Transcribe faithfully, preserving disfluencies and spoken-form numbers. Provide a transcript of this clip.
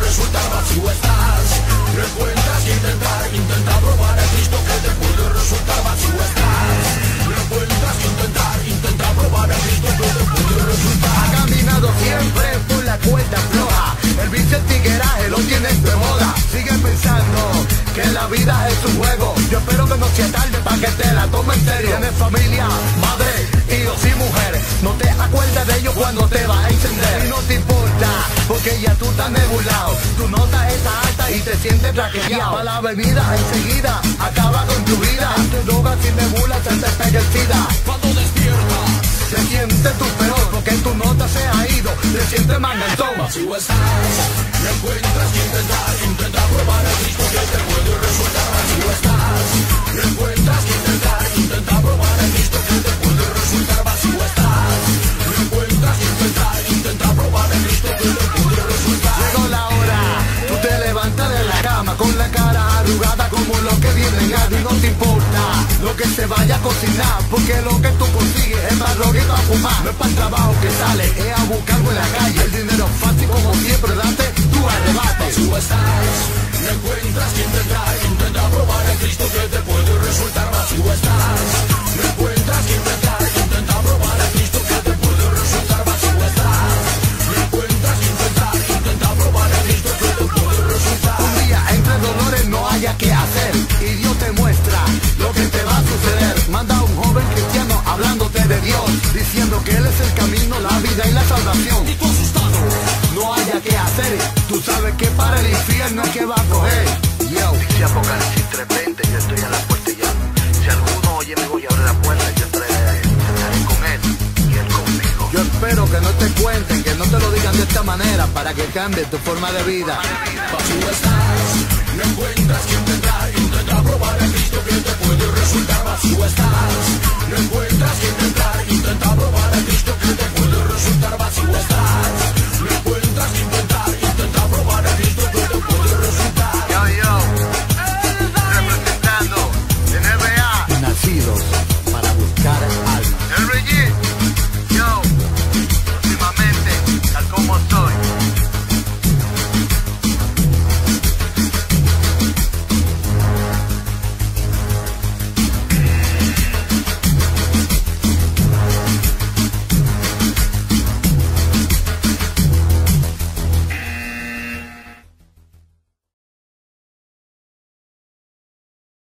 resultar vacío estás. No encuentras que intentar, intenta probar a Cristo que te puede resultar vacío estás. No encuentras que intentar, intenta probar a Cristo que te puede resultar. Ha caminado siempre por la cuerda floja, el vicio el tigueraje lo tienes de moda. Sigue pensando que la vida es un juego, yo espero que no sea tarde para que te la tome en serio. Tienes familia, madre, hijos y mujer, no te acuerdas de ellos cuando te vas a encender. Y no te importa, porque ya tú estás nebulado, tu nota está alta y te sientes traqueado. Para la bebida enseguida acaba con tu vida, tu droga sin nebula se te pega el sida. Cuando despiertas se siente tu peor, porque tu nota se ha ido, te sientes manganzón. vacío estás. No encuentras que intentar, intenta probar a Cristo que te puede resultar vacío estás. No encuentras que intentar, intenta probar a Cristo que te puede resultar vacío estás. No encuentras que intentar, intenta probar a Cristo que te puede resultar. Llegó la hora, tú te levantas de la cama con la cara arrugada como lo que viene en y no te importa lo que se vaya a cocinar, porque lo que tú consigues es más roguito a fumar. No es para el trabajo que sale, es a buscarlo en la calle. El dinero fácil como siempre, date tu arrebate. Vacío estás. No encuentras que intentar, intenta probar a Cristo que te puede resultar vacío estás. No encuentras que intentar, intenta probar a Cristo que te puede resultar vacío estás. No encuentras que intentar, intenta probar a Cristo que te puede resultar. Un día entre dolores no haya que hacer y Dios te muestra lo que te va a suceder. Manda a un joven cristiano hablándote de Dios, diciendo que Él es el camino, la vida y la salvación. Y tú asustado, no haya que hacer, tú sabes que para el infierno es que va a coger. Yo, dice Apocalipsis tres veinte, yo estoy en la puerta y llamo. Si alguno oye mi voz y abre la puerta, yo entraré a él, estaré con él y él conmigo. yo espero que no te cuenten, que no te lo digan de esta manera, para que cambie tu forma de vida. vacío estás. No encuentras que intentar, intenta probar a Cristo que te puede resultar vacío estás. No encuentras que intentar, intenta probar a Cristo que te puede resultar vacío estás.